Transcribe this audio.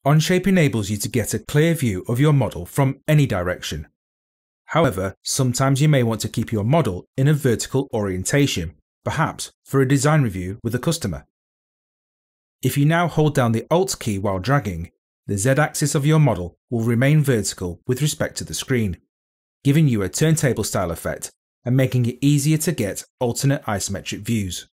Onshape enables you to get a clear view of your model from any direction. However, sometimes you may want to keep your model in a vertical orientation, perhaps for a design review with a customer. If you now hold down the Alt key while dragging, the Z-axis of your model will remain vertical with respect to the screen, giving you a turntable style effect and making it easier to get alternate isometric views.